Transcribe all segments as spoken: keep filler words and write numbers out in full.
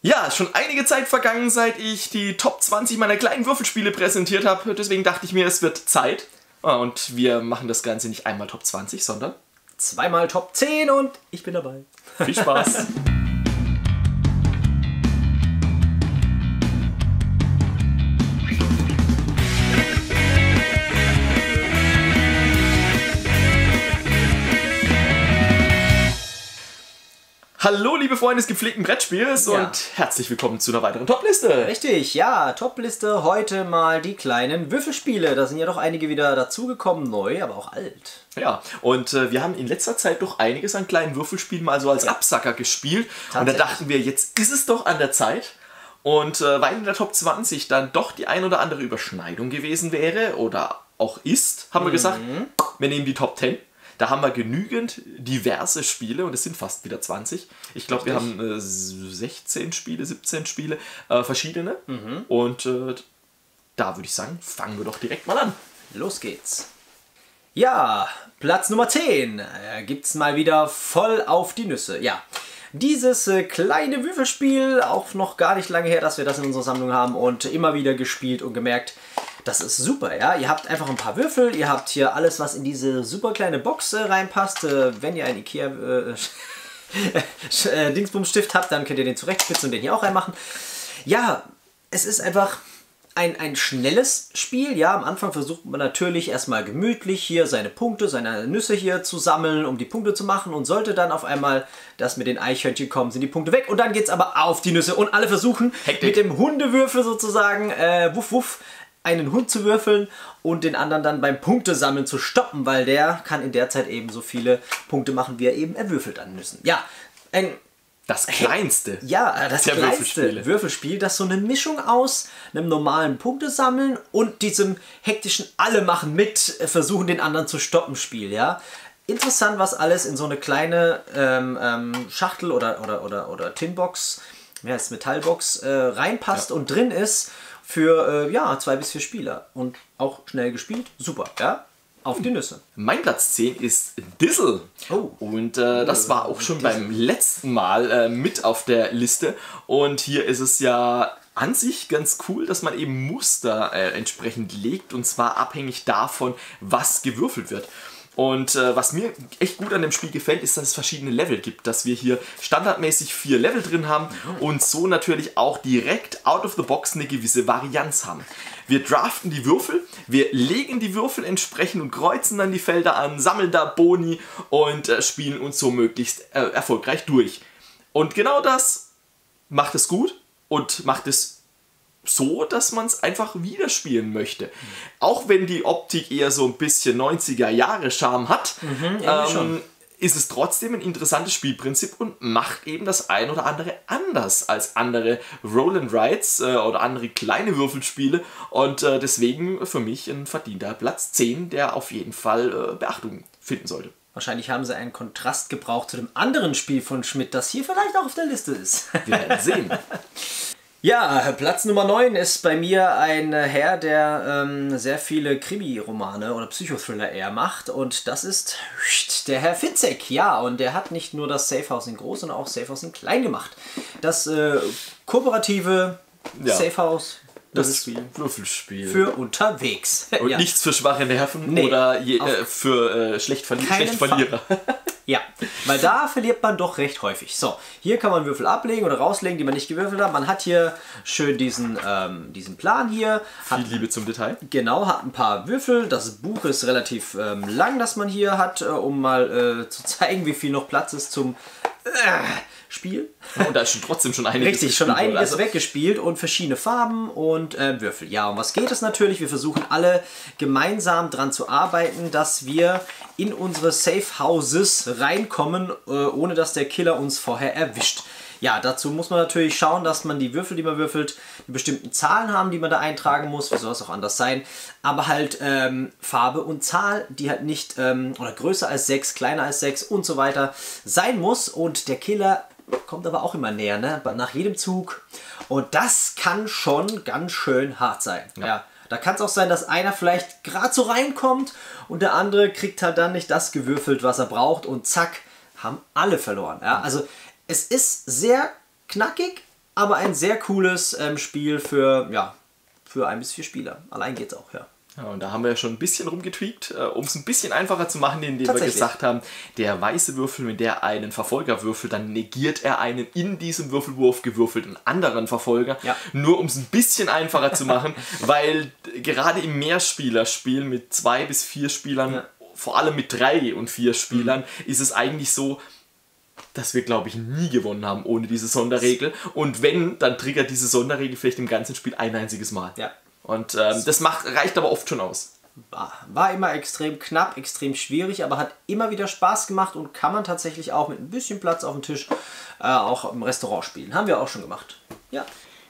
Ja, schon einige Zeit vergangen, seit ich die Top zwanzig meiner kleinen Würfelspiele präsentiert habe. Deswegen dachte ich mir, es wird Zeit. Und wir machen das Ganze nicht einmal Top zwanzig, sondern zweimal Top zehn und ich bin dabei. Viel Spaß! Hallo liebe Freunde des gepflegten Brettspiels Ja. und herzlich willkommen zu einer weiteren Topliste. Richtig, ja, Topliste, heute mal die kleinen Würfelspiele. Da sind ja doch einige wieder dazugekommen, neu, aber auch alt. Ja, und äh, wir haben in letzter Zeit doch einiges an kleinen Würfelspielen mal so als Absacker gespielt. Und da Tatsächlich. dachten wir, jetzt ist es doch an der Zeit. Und äh, weil in der Top zwanzig dann doch die ein oder andere Überschneidung gewesen wäre oder auch ist, haben wir gesagt, wir nehmen die Top zehn. Da haben wir genügend diverse Spiele und es sind fast wieder zwanzig. Ich glaube, wir haben äh, sechzehn Spiele, siebzehn Spiele, äh, verschiedene. Mhm. Und äh, da würde ich sagen, fangen wir doch direkt mal an. Los geht's. Ja, Platz Nummer zehn. Äh, gibt's mal wieder voll auf die Nüsse. Ja, dieses äh, kleine Würfelspiel, auch noch gar nicht lange her, dass wir das in unserer Sammlung haben und immer wieder gespielt und gemerkt, das ist super, ja. Ihr habt einfach ein paar Würfel, ihr habt hier alles, was in diese super kleine Box äh, reinpasst. Äh, wenn ihr einen Ikea äh, äh, Dingsbumstift habt, dann könnt ihr den zurechtspitzen und den hier auch reinmachen. Ja, es ist einfach ein, ein schnelles Spiel. Ja, am Anfang versucht man natürlich erstmal gemütlich hier seine Punkte, seine Nüsse hier zu sammeln, um die Punkte zu machen. Und sollte dann auf einmal das mit den Eichhörnchen kommen, sind die Punkte weg. Und dann geht es aber auf die Nüsse. Und alle versuchen Hektik. mit dem Hundewürfel sozusagen, äh, wuff wuff, einen Hund zu würfeln und den anderen dann beim Punktesammeln zu stoppen, weil der kann in der Zeit eben so viele Punkte machen, wie er eben erwürfelt an Nüssen. Ja, ein Das kleinste. ja, das der kleinste Würfelspiele. Würfelspiel, das so eine Mischung aus einem normalen Punktesammeln und diesem hektischen alle machen mit, äh, versuchen den anderen zu stoppen Spiel, ja. Interessant, was alles in so eine kleine ähm, ähm, Schachtel oder, oder, oder, oder Tinbox, ja, ist Metallbox, äh, reinpasst Ja. und drin ist für, äh, ja, zwei bis vier Spieler. Und auch schnell gespielt, super, ja. Auf die Nüsse. Mein Platz zehn ist Dizzle. Oh. Und äh, das war auch schon beim letzten Mal äh, mit auf der Liste. Und hier ist es ja an sich ganz cool, dass man eben Muster äh, entsprechend legt. Und zwar abhängig davon, was gewürfelt wird. Und äh, was mir echt gut an dem Spiel gefällt, ist, dass es verschiedene Level gibt. Dass wir hier standardmäßig vier Level drin haben und so natürlich auch direkt out of the box eine gewisse Varianz haben. Wir draften die Würfel, wir legen die Würfel entsprechend und kreuzen dann die Felder an, sammeln da Boni und äh, spielen uns so möglichst äh, erfolgreich durch. Und genau das macht es gut und macht es so, dass man es einfach wieder spielen möchte. Auch wenn die Optik eher so ein bisschen neunziger Jahre Charme hat, irgendwie ähm, schon. ist es trotzdem ein interessantes Spielprinzip und macht eben das ein oder andere anders als andere Roll and Rides äh, oder andere kleine Würfelspiele und äh, deswegen für mich ein verdienter Platz zehn, der auf jeden Fall äh, Beachtung finden sollte. Wahrscheinlich haben sie einen Kontrast gebraucht zu dem anderen Spiel von Schmidt, das hier vielleicht auch auf der Liste ist. Wir werden sehen. Ja, Platz Nummer neun ist bei mir ein Herr, der ähm, sehr viele Krimi-Romane oder Psychothriller eher macht. Und das ist der Herr Fitzek. Ja, und der hat nicht nur das Safehouse in groß, sondern auch Safehouse in klein gemacht. Das äh, kooperative Ja. Safehouse, das, Das Spiel Würfelspiel. für unterwegs. und ja. nichts für schwache Nerven Nee, oder je, auf äh, für äh, schlecht, Verli keinen schlecht Verlierer. Ja, weil da verliert man doch recht häufig. So, hier kann man Würfel ablegen oder rauslegen, die man nicht gewürfelt hat. Man hat hier schön diesen, ähm, diesen Plan hier. Hat, Viel Liebe zum Detail. genau, hat ein paar Würfel. Das Buch ist relativ ähm, lang, das man hier hat, äh, um mal äh, zu zeigen, wie viel noch Platz ist zum äh, Spiel. Und da ist schon trotzdem schon einiges Richtig, schon gespielt worden. einiges Also, weggespielt und verschiedene Farben und äh, Würfel. Ja, um was geht es natürlich? Wir versuchen alle gemeinsam daran zu arbeiten, dass wir in unsere Safe Houses reinkommen, äh, ohne dass der Killer uns vorher erwischt. Ja, dazu muss man natürlich schauen, dass man die Würfel, die man würfelt, die bestimmten Zahlen haben, die man da eintragen muss. Wie soll es auch anders sein? Aber halt ähm, Farbe und Zahl, die halt nicht ähm, oder größer als sechs, kleiner als sechs und so weiter sein muss. Und der Killer kommt aber auch immer näher, ne? Nach jedem Zug. Und das kann schon ganz schön hart sein. Ja. Ja. Da kann es auch sein, dass einer vielleicht gerade so reinkommt und der andere kriegt halt dann nicht das gewürfelt, was er braucht und zack, haben alle verloren. Ja? Also es ist sehr knackig, aber ein sehr cooles ähm, Spiel für, ja, für ein bis vier Spieler. Allein geht's auch, ja. Ja, und da haben wir ja schon ein bisschen rumgetweakt, äh, um es ein bisschen einfacher zu machen, indem wir gesagt haben, der weiße Würfel, wenn der einen Verfolger würfelt, dann negiert er einen in diesem Würfelwurf gewürfelten anderen Verfolger. Ja. Nur um es ein bisschen einfacher zu machen, weil gerade im Mehrspielerspiel mit zwei bis vier Spielern, ja. vor allem mit drei und vier Spielern, mhm. ist es eigentlich so, dass wir, glaube ich, nie gewonnen haben ohne diese Sonderregel. Und wenn, dann triggert diese Sonderregel vielleicht im ganzen Spiel ein einziges Mal. Ja. Und ähm, das macht, reicht aber oft schon aus. War, war immer extrem knapp, extrem schwierig, aber hat immer wieder Spaß gemacht und kann man tatsächlich auch mit ein bisschen Platz auf dem Tisch äh, auch im Restaurant spielen. Haben wir auch schon gemacht. Ja.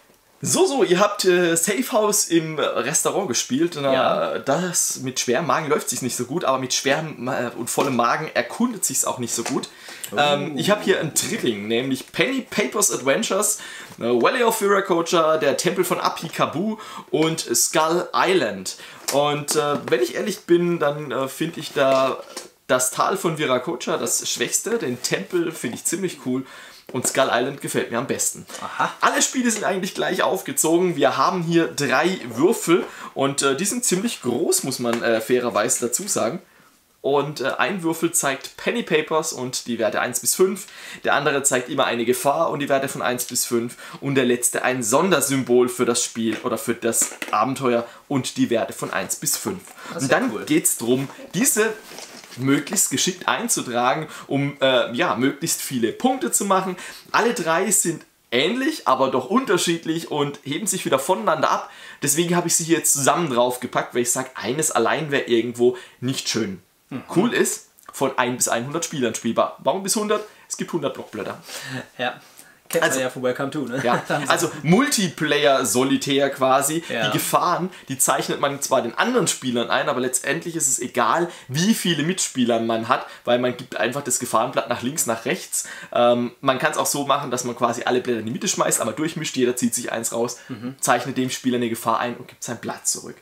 So, so, ihr habt äh, Safe House im Restaurant gespielt. Na, ja. Das mit schwerem Magen läuft sich nicht so gut, aber mit schwerem äh, und vollem Magen erkundet sich es auch nicht so gut. Oh. Ähm, ich habe hier ein Drilling, nämlich Penny Papers Adventures, äh, Valley of Viracocha, der Tempel von Apikabu und Skull Island. Und äh, wenn ich ehrlich bin, dann äh, finde ich da das Tal von Viracocha das Schwächste. Den Tempel finde ich ziemlich cool. Und Skull Island gefällt mir am besten. Aha. Alle Spiele sind eigentlich gleich aufgezogen. Wir haben hier drei Würfel und äh, die sind ziemlich groß, muss man äh, fairerweise dazu sagen. Und äh, ein Würfel zeigt Penny Papers und die Werte eins bis fünf. Der andere zeigt immer eine Gefahr und die Werte von eins bis fünf. Und der letzte ein Sondersymbol für das Spiel oder für das Abenteuer und die Werte von eins bis fünf. Und dann cool. geht es darum, diese möglichst geschickt einzutragen, um äh, ja, möglichst viele Punkte zu machen. Alle drei sind ähnlich, aber doch unterschiedlich und heben sich wieder voneinander ab. Deswegen habe ich sie hier jetzt zusammen draufgepackt, weil ich sage, eines allein wäre irgendwo nicht schön. Mhm. Cool ist, von ein bis hundert Spielern spielbar. Warum bis hundert? Es gibt hundert Blockblätter. Ja. Kennt also, man ja von Welcome to, ne? Ja, also Multiplayer-Solitär quasi. Ja. Die Gefahren, die zeichnet man zwar den anderen Spielern ein, aber letztendlich ist es egal, wie viele Mitspieler man hat, weil man gibt einfach das Gefahrenblatt nach links, nach rechts. Ähm, man kann es auch so machen, dass man quasi alle Blätter in die Mitte schmeißt, aber durchmischt, jeder zieht sich eins raus, mhm. zeichnet dem Spieler eine Gefahr ein und gibt sein Blatt zurück.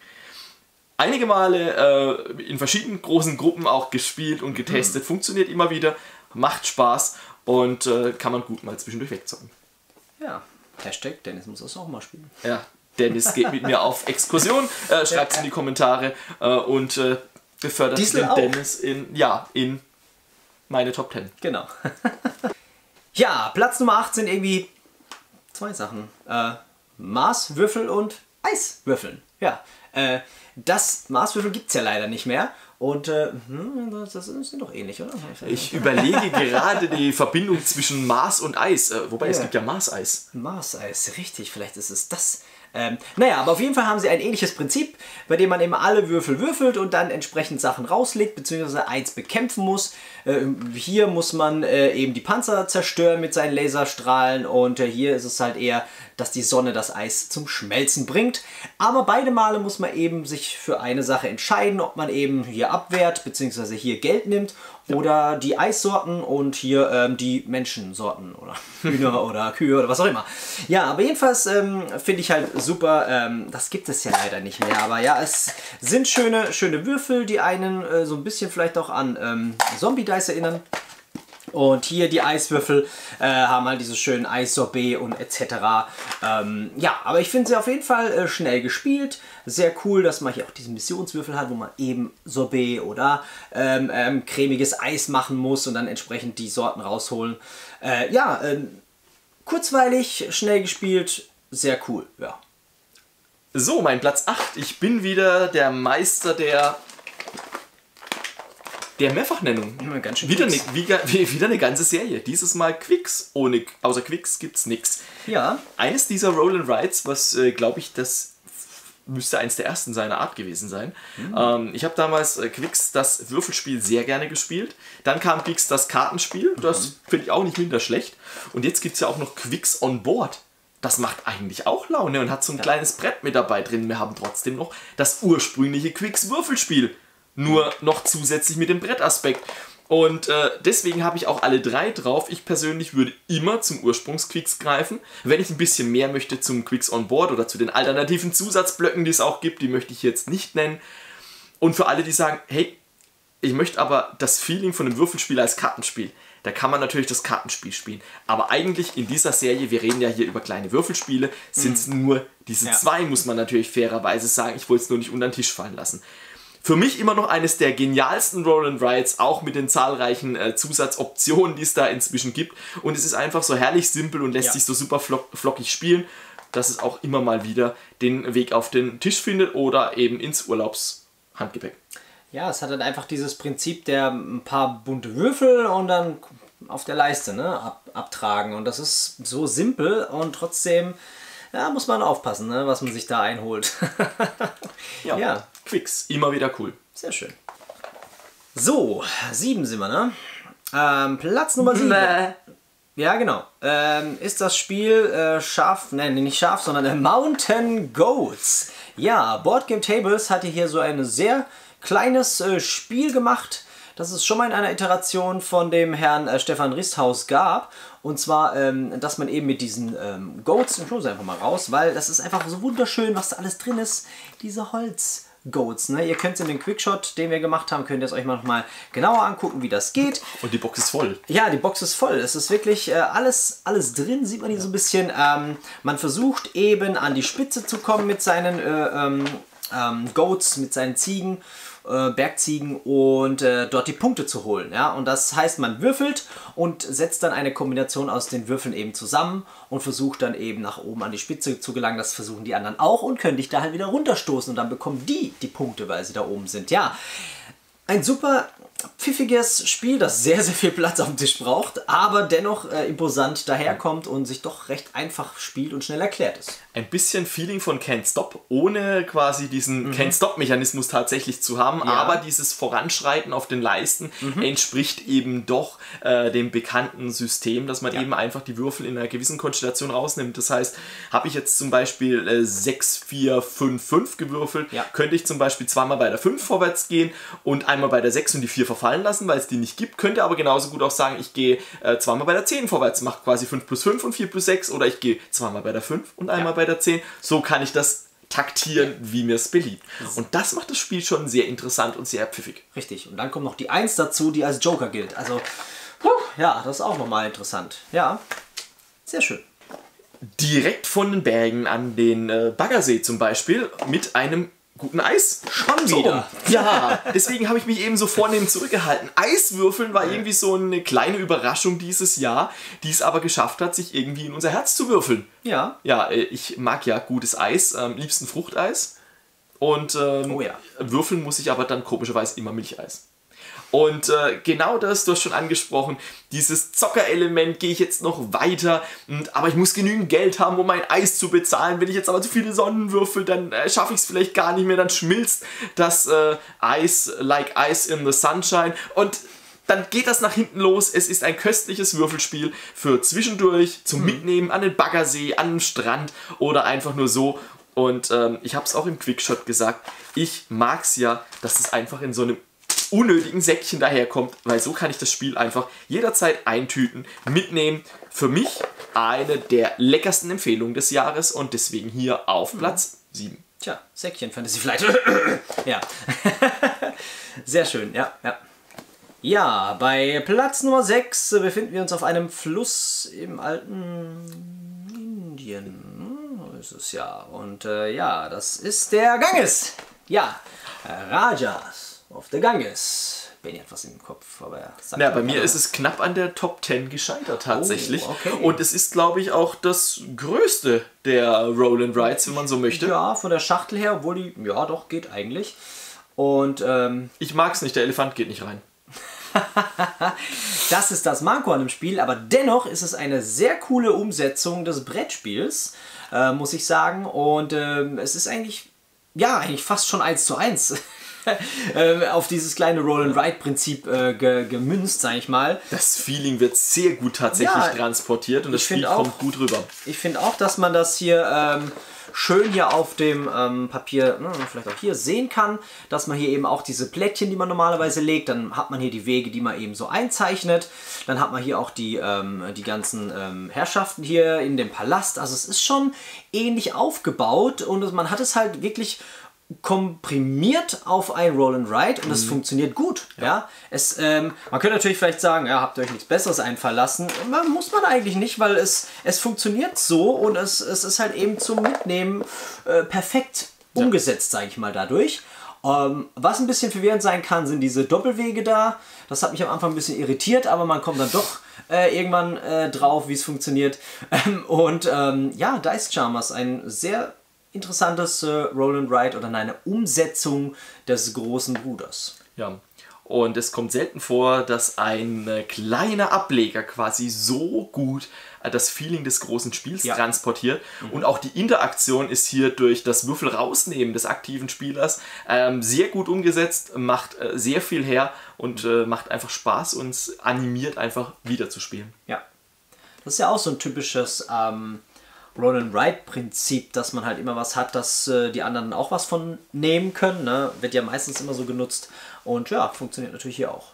Einige Male äh, in verschiedenen großen Gruppen auch gespielt und getestet, mhm. funktioniert immer wieder, macht Spaß. Und äh, kann man gut mal zwischendurch wegzocken. Ja, Hashtag Dennis muss das auch mal spielen. Ja, Dennis geht mit mir auf Exkursion, äh, schreibt es in die Kommentare äh, und äh, befördert den auch. Dennis in, ja, in meine Top zehn. Genau. Ja, Platz Nummer acht sind irgendwie zwei Sachen. Äh, Maßwürfel und Eiswürfeln. Ja, äh, das Maßwürfel gibt es ja leider nicht mehr. Und äh, das, das sind doch ähnlich, oder? Ich überlege gerade die Verbindung zwischen Mars und Eis. Äh, wobei, ja. es gibt ja Mars-Eis. Mars-Eis, richtig. Vielleicht ist es das. Ähm, naja, aber auf jeden Fall haben sie ein ähnliches Prinzip, bei dem man eben alle Würfel würfelt und dann entsprechend Sachen rauslegt, beziehungsweise eins bekämpfen muss. Äh, hier muss man äh, eben die Panzer zerstören mit seinen Laserstrahlen und äh, hier ist es halt eher, dass die Sonne das Eis zum Schmelzen bringt. Aber beide Male muss man eben sich für eine Sache entscheiden, ob man eben hier abwehrt, beziehungsweise hier Geld nimmt oder die Eissorten und hier ähm, die Menschensorten oder Hühner oder Kühe oder was auch immer. Ja, aber jedenfalls ähm, finde ich halt super, ähm, das gibt es ja leider nicht mehr, aber ja, es sind schöne, schöne Würfel, die einen äh, so ein bisschen vielleicht auch an ähm, Zombie-Dice erinnern. Und hier die Eiswürfel äh, haben halt dieses schönen Eissorbet und et cetera. Ähm, ja, aber ich finde sie auf jeden Fall äh, schnell gespielt. Sehr cool, dass man hier auch diesen Missionswürfel hat, wo man eben Sorbet oder ähm, ähm, cremiges Eis machen muss und dann entsprechend die Sorten rausholen. Äh, ja, äh, kurzweilig, schnell gespielt, sehr cool, ja. So, mein Platz acht. Ich bin wieder der Meister der... Der Mehrfachnennung. Ganz schön wieder, ne, wieder, wieder eine ganze Serie. Dieses Mal Quicks. Ohne, außer Quicks gibt's nichts. Ja. Eines dieser Roll and Rides, was äh, glaube ich, das müsste eins der ersten seiner Art gewesen sein. Mhm. Ähm, ich habe damals äh, Quicks, das Würfelspiel, sehr gerne gespielt. Dann kam Quicks, das Kartenspiel. Das mhm. finde ich auch nicht minder schlecht. Und jetzt gibt es ja auch noch Quicks on Board. Das macht eigentlich auch Laune und hat so ein ja. kleines Brett mit dabei drin. Wir haben trotzdem noch das ursprüngliche Quicks Würfelspiel. Nur noch zusätzlich mit dem Brettaspekt. Und äh, deswegen habe ich auch alle drei drauf. Ich persönlich würde immer zum Ursprungsquicks greifen. Wenn ich ein bisschen mehr möchte zum Quicks on Board oder zu den alternativen Zusatzblöcken, die es auch gibt, die möchte ich jetzt nicht nennen. Und für alle, die sagen, hey, ich möchte aber das Feeling von einem Würfelspiel als Kartenspiel. da kann man natürlich das Kartenspiel spielen. Aber eigentlich in dieser Serie, wir reden ja hier über kleine Würfelspiele, sind es mhm. nur diese ja. zwei, muss man natürlich fairerweise sagen. Ich wollte es nur nicht unter den Tisch fallen lassen. Für mich immer noch eines der genialsten Roll and Rides, auch mit den zahlreichen äh, Zusatzoptionen, die es da inzwischen gibt. Und es ist einfach so herrlich simpel und lässt ja. sich so super flock, flockig spielen, dass es auch immer mal wieder den Weg auf den Tisch findet oder eben ins Urlaubshandgepäck. Ja, es hat dann einfach dieses Prinzip der ein paar bunte Würfel und dann auf der Leiste ne, ab, abtragen. Und das ist so simpel und trotzdem ja, muss man aufpassen, ne, was man sich da einholt. ja, ja, Quicks, immer wieder cool. Sehr schön. So, sieben sind wir, ne? Ähm, Platz Nummer sieben. Bäh. Ja, genau. Ähm, ist das Spiel äh, Schaf, nein, nicht Schaf, sondern äh, Mountain Goats. Ja, Boardgame Tables hatte hier so ein sehr kleines äh, Spiel gemacht, das es schon mal in einer Iteration von dem Herrn äh, Stefan Risthaus gab. Und zwar, ähm, dass man eben mit diesen ähm, Goats, ich hole sie einfach mal raus, weil das ist einfach so wunderschön, was da alles drin ist. Diese Holz-Goats. Ne? Ihr könnt es in den Quickshot, den wir gemacht haben, könnt ihr es euch mal noch mal genauer angucken, wie das geht. Und die Box ist voll. Ja, die Box ist voll. Es ist wirklich äh, alles, alles drin, sieht man hier so ein bisschen. Ähm, man versucht eben an die Spitze zu kommen mit seinen äh, ähm, ähm, Goats, mit seinen Ziegen. Bergziegen und äh, dort die Punkte zu holen. Ja? Und das heißt, man würfelt und setzt dann eine Kombination aus den Würfeln eben zusammen und versucht dann eben nach oben an die Spitze zu gelangen. Das versuchen die anderen auch und können dich da halt wieder runterstoßen und dann bekommen die die Punkte, weil sie da oben sind. Ja, ein super pfiffiges Spiel, das sehr, sehr viel Platz auf dem Tisch braucht, aber dennoch äh, imposant daherkommt und sich doch recht einfach spielt und schnell erklärt ist. Ein bisschen Feeling von Can't Stop, ohne quasi diesen mhm. Can't Stop-Mechanismus tatsächlich zu haben, ja. aber dieses Voranschreiten auf den Leisten mhm. entspricht eben doch äh, dem bekannten System, dass man ja. eben einfach die Würfel in einer gewissen Konstellation rausnimmt. Das heißt, habe ich jetzt zum Beispiel äh, sechs, vier, fünf, fünf gewürfelt, ja. könnte ich zum Beispiel zweimal bei der fünf vorwärts gehen und einmal bei der sechs und die vier verfallen lassen, weil es die nicht gibt. Könnte aber genauso gut auch sagen, ich gehe äh, zweimal bei der zehn vorwärts, mache quasi fünf plus fünf und vier plus sechs oder ich gehe zweimal bei der fünf und einmal ja. bei der zehn. So kann ich das taktieren, wie mir es beliebt. Und das macht das Spiel schon sehr interessant und sehr pfiffig. Richtig. Und dann kommt noch die eins dazu, die als Joker gilt. Also, ja, das ist auch nochmal interessant. Ja, sehr schön. Direkt von den Bergen an den äh, Baggersee zum Beispiel mit einem guten Eis. Schon wieder. So. Ja, deswegen habe ich mich eben so vornehm zurückgehalten. Eiswürfeln war irgendwie so eine kleine Überraschung dieses Jahr, die es aber geschafft hat, sich irgendwie in unser Herz zu würfeln. Ja. Ja, ich mag ja gutes Eis, am liebsten Fruchteis. Und ähm, oh ja. würfeln muss ich aber dann komischerweise immer Milcheis. Und äh, genau das, du hast schon angesprochen, dieses Zockerelement gehe ich jetzt noch weiter, und, aber ich muss genügend Geld haben, um mein Eis zu bezahlen. Wenn ich jetzt aber zu viele Sonnen würfel, dann äh, schaffe ich es vielleicht gar nicht mehr, dann schmilzt das äh, Eis like ice in the sunshine und dann geht das nach hinten los. Es ist ein köstliches Würfelspiel für zwischendurch, zum Mitnehmen an den Baggersee, an den Strand oder einfach nur so. Und ähm, ich habe es auch im Quickshot gesagt, ich mag es ja, dass es einfach in so einem unnötigen Säckchen daherkommt, weil so kann ich das Spiel einfach jederzeit eintüten, mitnehmen. Für mich eine der leckersten Empfehlungen des Jahres und deswegen hier auf Platz sieben. Tja, Säckchen Fantasy Flight. Ja. Sehr schön, ja, ja. Ja, bei Platz Nummer sechs befinden wir uns auf einem Fluss im alten Indien. So ist es ja. Und äh, ja, das ist der Ganges. Ja, Rajas of the Ganges. Benny hat was im Kopf, aber er sagt ja, bei mir ist es knapp an der Top zehn gescheitert tatsächlich. Oh, okay. Und es ist, glaube ich, auch das größte der Roll and Rides, wenn man so möchte. Ja, von der Schachtel her, obwohl die, ja doch, geht eigentlich. Und ähm, ich mag es nicht, der Elefant geht nicht rein. Das ist das Manko an dem Spiel, aber dennoch ist es eine sehr coole Umsetzung des Brettspiels, äh, muss ich sagen. Und äh, es ist eigentlich, ja, eigentlich fast schon eins zu eins. auf dieses kleine Roll-and-Ride-Prinzip äh, ge gemünzt, sag ich mal. Das Feeling wird sehr gut tatsächlich ja, transportiert und das Spiel auch, kommt gut rüber. Ich finde auch, dass man das hier ähm, schön hier auf dem ähm, Papier, ne, vielleicht auch hier sehen kann, dass man hier eben auch diese Plättchen, die man normalerweise legt, dann hat man hier die Wege, die man eben so einzeichnet. Dann hat man hier auch die, ähm, die ganzen ähm, Herrschaften hier in dem Palast. Also es ist schon ähnlich aufgebaut und man hat es halt wirklich komprimiert auf ein Roll and Ride und es mhm. funktioniert gut. Ja. ja? Es, ähm, man könnte natürlich vielleicht sagen, ja, habt ihr euch nichts Besseres einfallen lassen. Man, muss man eigentlich nicht, weil es, es funktioniert so und es, es ist halt eben zum Mitnehmen äh, perfekt umgesetzt, sage ich mal, dadurch. Ähm, was ein bisschen verwirrend sein kann, sind diese Doppelwege da. Das hat mich am Anfang ein bisschen irritiert, aber man kommt dann doch äh, irgendwann äh, drauf, wie es funktioniert. Ähm, und ähm, ja, Dice Charmers, ein sehr interessantes äh, Roll and Ride oder eine Umsetzung des großen Bruders. Ja, und es kommt selten vor, dass ein äh, kleiner Ableger quasi so gut äh, das Feeling des großen Spiels ja. transportiert. Mhm. Und auch die Interaktion ist hier durch das Würfel rausnehmen des aktiven Spielers ähm, sehr gut umgesetzt, macht äh, sehr viel her und äh, macht einfach Spaß und animiert einfach wieder zu spielen. Ja, das ist ja auch so ein typisches ähm, Roll-and-Ride-Prinzip, dass man halt immer was hat, dass äh, die anderen auch was von nehmen können. Ne? Wird ja meistens immer so genutzt. Und ja, funktioniert natürlich hier auch.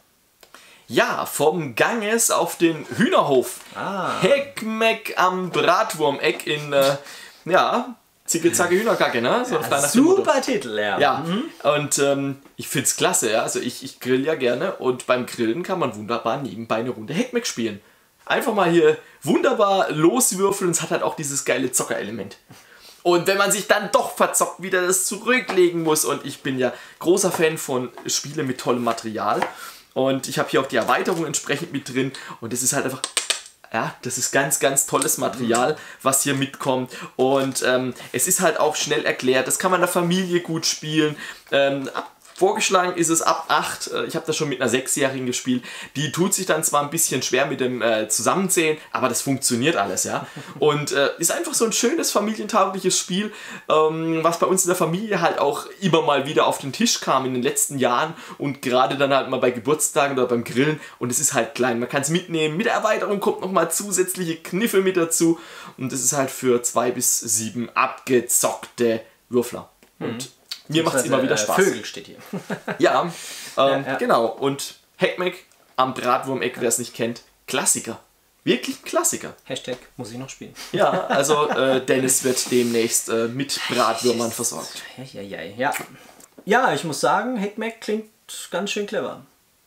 Ja, vom Ganges auf den Hühnerhof. Ah. Heckmeck am Bratwurmeck in, äh, ja, Zicke-Zacke Hühnerkacke, ne? So ja, super Titel, ja. Ja, mhm. und ähm, ich find's klasse, ja. Also ich, ich grill ja gerne und beim Grillen kann man wunderbar nebenbei eine Runde Heckmeck spielen. Einfach mal hier wunderbar loswürfeln und es hat halt auch dieses geile Zockerelement. Und wenn man sich dann doch verzockt, wieder das zurücklegen muss. Und ich bin ja großer Fan von Spielen mit tollem Material. Und ich habe hier auch die Erweiterung entsprechend mit drin. Und das ist halt einfach, ja, das ist ganz, ganz tolles Material, was hier mitkommt. Und ähm, es ist halt auch schnell erklärt. Das kann man in der Familie gut spielen. Ähm, Vorgeschlagen ist es ab acht, ich habe das schon mit einer Sechsjährigen gespielt, die tut sich dann zwar ein bisschen schwer mit dem äh, Zusammenzählen, aber das funktioniert alles, ja. Und äh, ist einfach so ein schönes familientaugliches Spiel, ähm, was bei uns in der Familie halt auch immer mal wieder auf den Tisch kam in den letzten Jahren und gerade dann halt mal bei Geburtstagen oder beim Grillen und es ist halt klein, man kann es mitnehmen, mit der Erweiterung kommt nochmal zusätzliche Kniffe mit dazu und es ist halt für zwei bis sieben abgezockte Würfler. Und mhm. mir macht es immer wieder Spaß. Vögel steht hier. ja, ähm, ja, ja, genau. Und Heckmeck am Bratwurmeck, wer es nicht kennt, Klassiker. Wirklich ein Klassiker. Hashtag muss ich noch spielen. Ja, also äh, Dennis wird demnächst äh, mit Bratwürmern versorgt. Ja, ja, ja. Ja, ich muss sagen, Heckmeck klingt ganz schön clever.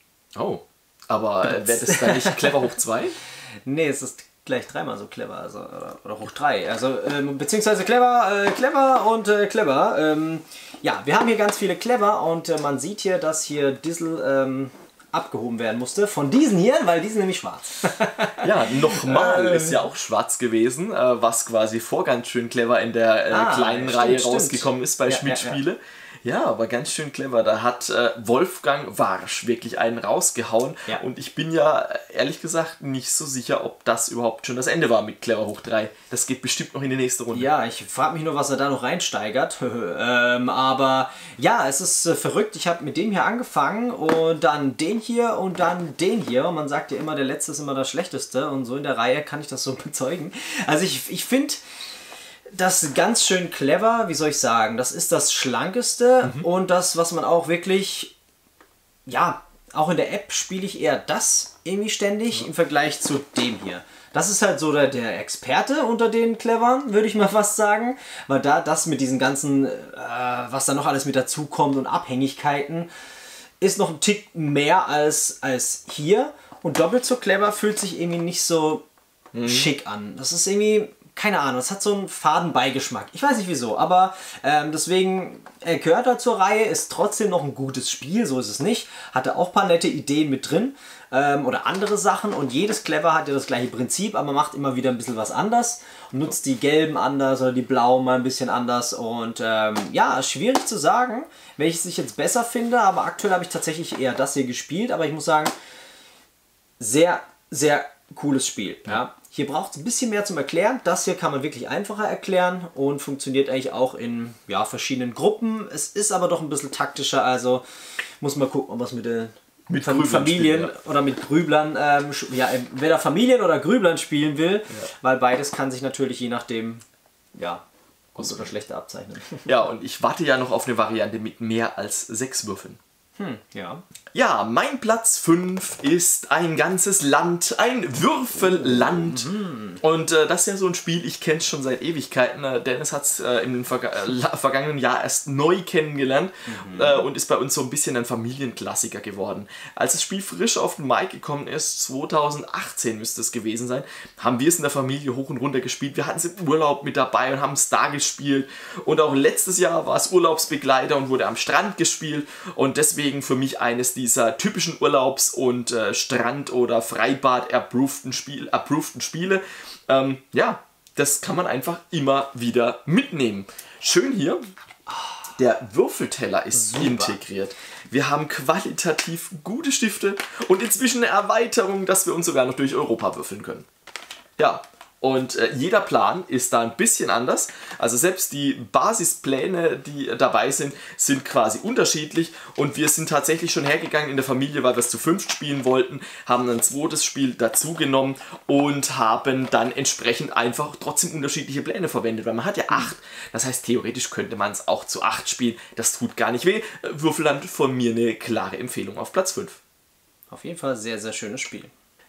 Oh, aber äh, wäre das dann nicht clever hoch zwei? Nee, es ist gleich dreimal so clever, also oder, oder hoch drei. Also ähm, beziehungsweise clever, äh, clever und äh, clever. Ähm, ja, wir haben hier ganz viele clever und äh, man sieht hier, dass hier Dizzle ähm, abgehoben werden musste von diesen hier, weil die sind nämlich schwarz. Ja, nochmal ähm, ist ja auch schwarz gewesen, äh, was quasi vor ganz schön clever in der äh, ah, kleinen ja, Reihe stimmt, rausgekommen ist bei ja, Schmidt ja, Spiele. Ja. Ja, aber ganz schön clever. Da hat äh, Wolfgang Warsch wirklich einen rausgehauen. Ja. Und ich bin ja ehrlich gesagt nicht so sicher, ob das überhaupt schon das Ende war mit Clever hoch drei. Das geht bestimmt noch in die nächste Runde. Ja, ich frage mich nur, was er da noch reinsteigert. ähm, aber ja, es ist äh, verrückt. Ich habe mit dem hier angefangen und dann den hier und dann den hier. Und man sagt ja immer, der letzte ist immer das Schlechteste. Und so in der Reihe kann ich das so bezeugen. Also ich, ich finde... das ist ganz schön clever, wie soll ich sagen, das ist das Schlankeste mhm. und das, was man auch wirklich, ja, auch in der App spiele ich eher das irgendwie ständig ja. im Vergleich zu dem hier. Das ist halt so der, der Experte unter den Clevern, würde ich mal fast sagen, weil da das mit diesen ganzen, äh, was da noch alles mit dazukommt und Abhängigkeiten, ist noch ein Tick mehr als, als hier und doppelt so clever fühlt sich irgendwie nicht so mhm. schick an. Das ist irgendwie... keine Ahnung, es hat so einen faden Beigeschmack. Ich weiß nicht wieso, aber ähm, deswegen, er gehört da zur Reihe, ist trotzdem noch ein gutes Spiel, so ist es nicht. Hatte auch ein paar nette Ideen mit drin ähm, oder andere Sachen und jedes Clever hat ja das gleiche Prinzip, aber macht immer wieder ein bisschen was anders. Nutzt die gelben anders oder die blauen mal ein bisschen anders und ähm, ja, schwierig zu sagen, welches ich jetzt besser finde, aber aktuell habe ich tatsächlich eher das hier gespielt, aber ich muss sagen, sehr, sehr cooles Spiel. Ja. Hier braucht es ein bisschen mehr zum Erklären. Das hier kann man wirklich einfacher erklären und funktioniert eigentlich auch in ja, verschiedenen Gruppen. Es ist aber doch ein bisschen taktischer, also muss man gucken, ob man es mit den mit Familien spielen, ja. oder mit Grüblern, ähm, ja, entweder Familien oder Grüblern spielen will, ja. weil beides kann sich natürlich je nachdem, ja, gut oder schlechter abzeichnen. Ja, und ich warte ja noch auf eine Variante mit mehr als sechs Würfeln. Hm, ja. Ja, mein Platz fünf ist ein ganzes Land, ein Würfelland. Mhm. Und äh, das ist ja so ein Spiel, ich kenne es schon seit Ewigkeiten. Äh, Dennis hat es äh, im Verga äh, vergangenen Jahr erst neu kennengelernt mhm. äh, und ist bei uns so ein bisschen ein Familienklassiker geworden. Als das Spiel frisch auf den Markt gekommen ist, zweitausendachtzehn müsste es gewesen sein, haben wir es in der Familie hoch und runter gespielt. Wir hatten es im Urlaub mit dabei und haben es da gespielt. Und auch letztes Jahr war es Urlaubsbegleiter und wurde am Strand gespielt. Und deswegen für mich eines dieser typischen Urlaubs- und äh, Strand- oder Freibad-approveden Spiel, approveden Spiele. Ähm, ja, das kann man einfach immer wieder mitnehmen. Schön hier, der Würfelteller ist Super. integriert. Wir haben qualitativ gute Stifte und inzwischen eine Erweiterung, dass wir uns sogar noch durch Europa würfeln können. Ja. Und äh, jeder Plan ist da ein bisschen anders. Also selbst die Basispläne, die dabei sind, sind quasi unterschiedlich. Und wir sind tatsächlich schon hergegangen in der Familie, weil wir es zu fünft spielen wollten, haben ein zweites Spiel dazu genommen und haben dann entsprechend einfach trotzdem unterschiedliche Pläne verwendet. Weil man hat ja acht. Das heißt, theoretisch könnte man es auch zu acht spielen. Das tut gar nicht weh. Würfelland von mir eine klare Empfehlung auf Platz fünf. Auf jeden Fall sehr, sehr schönes Spiel.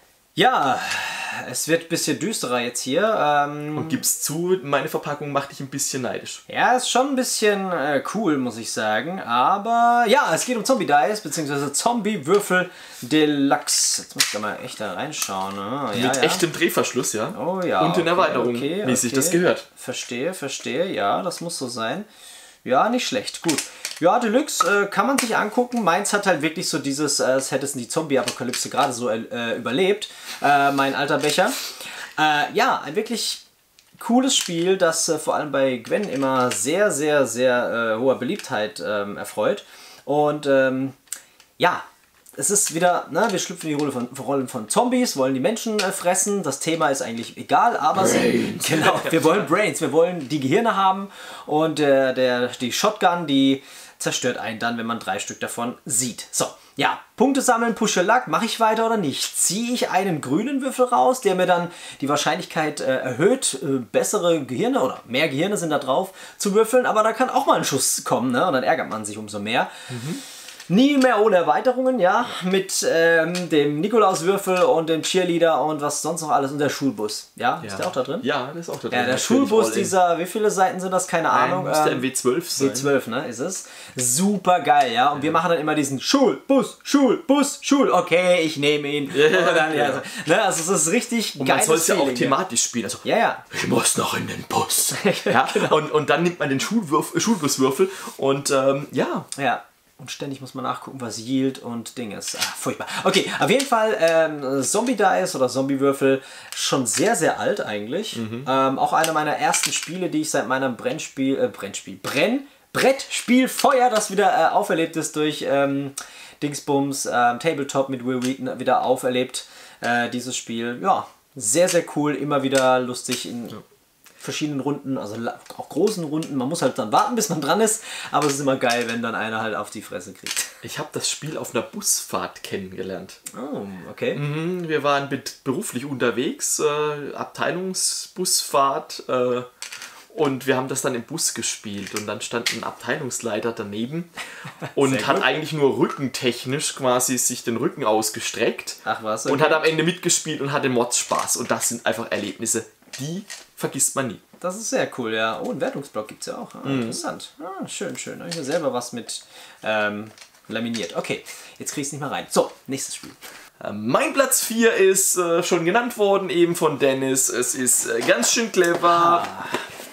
Ja, es wird ein bisschen düsterer jetzt hier. Ähm, Und gib's zu, meine Verpackung macht dich ein bisschen neidisch. Ja, ist schon ein bisschen äh, cool, muss ich sagen. Aber ja, es geht um Zombie Dice, beziehungsweise Zombie Würfel Deluxe. Jetzt muss ich da mal echt da reinschauen. Ne? Ja, Mit ja. echtem Drehverschluss, ja. Oh ja. Und in okay, Erweiterung, okay, wie sich okay. das gehört. Verstehe, verstehe. Ja, das muss so sein. Ja, nicht schlecht. Gut. Ja, Deluxe äh, kann man sich angucken. Meins hat halt wirklich so dieses, äh, als hätte es die Zombie-Apokalypse gerade so äh, überlebt. Äh, mein alter Becher. Äh, ja, ein wirklich cooles Spiel, das äh, vor allem bei Gwen immer sehr, sehr, sehr äh, hoher Beliebtheit ähm, erfreut. Und ähm, ja, es ist wieder, ne, wir schlüpfen in die Rolle von, Rollen von Zombies, wollen die Menschen äh, fressen. Das Thema ist eigentlich egal, aber sie, genau, wir wollen Brains, wir wollen die Gehirne haben. Und äh, der, die Shotgun, die zerstört einen dann, wenn man drei Stück davon sieht. So, ja, Punkte sammeln, Push-Luck, mache ich weiter oder nicht? Ziehe ich einen grünen Würfel raus, der mir dann die Wahrscheinlichkeit äh, erhöht, äh, bessere Gehirne oder mehr Gehirne sind da drauf zu würfeln, aber da kann auch mal ein Schuss kommen, ne? Und dann ärgert man sich umso mehr. Mhm. Nie mehr ohne Erweiterungen, ja, mit ähm, dem Nikolauswürfel und dem Cheerleader und was sonst noch alles und der Schulbus. Ja, ja. Ist der auch da drin? Ja, der ist auch da drin. Ja, der Schulbus, dieser, wie viele Seiten sind das? Keine Nein, Ahnung. Müsste ähm, M W zwölf sein. W zwölf, ne, ist es. Super geil, ja. Und ja. wir machen dann immer diesen Schulbus, Schulbus, Schul. Okay, ich nehme ihn. Ja, und dann, ja. Also, ne, also es ist richtig geil. Und man soll es ja auch thematisch spielen. Also, ja, ja. Ich muss noch in den Bus. ja, genau. und, und dann nimmt man den Schulwürf, Schulbuswürfel und ähm, ja. Ja. Und ständig muss man nachgucken, was Yield und Ding ist. Ah, furchtbar. Okay, auf jeden Fall ähm, Zombie Dice oder Zombie-Würfel schon sehr, sehr alt eigentlich. Mhm. Ähm, auch einer meiner ersten Spiele, die ich seit meinem Brennspiel, äh, Brennspiel, Brenn, Brettspiel Feuer, das wieder äh, auferlebt ist durch ähm, Dingsbums, ähm, Tabletop mit Will Wheaton wieder auferlebt. Äh, dieses Spiel, ja, sehr, sehr cool, immer wieder lustig in... Ja. verschiedenen Runden, also auch großen Runden. Man muss halt dann warten, bis man dran ist, aber es ist immer geil, wenn dann einer halt auf die Fresse kriegt. Ich habe das Spiel auf einer Busfahrt kennengelernt. Oh, okay. Mhm, wir waren beruflich unterwegs, äh, Abteilungsbusfahrt äh, und wir haben das dann im Bus gespielt und dann stand ein Abteilungsleiter daneben und hat eigentlich nur rückentechnisch quasi sich den Rücken ausgestreckt. Ach was, okay. Und hat am Ende mitgespielt und hatte Mordspaß und das sind einfach Erlebnisse, die vergisst man nie. Das ist sehr cool, ja. Oh, einen Wertungsblock gibt es ja auch. Ah, mhm. Interessant. Ah, schön, schön. Da habe ich mir selber was mit ähm, laminiert. Okay, jetzt kriege ich es nicht mehr rein. So, nächstes Spiel. Mein Platz vier ist äh, schon genannt worden, eben von Dennis. Es ist äh, ganz schön clever. Ah.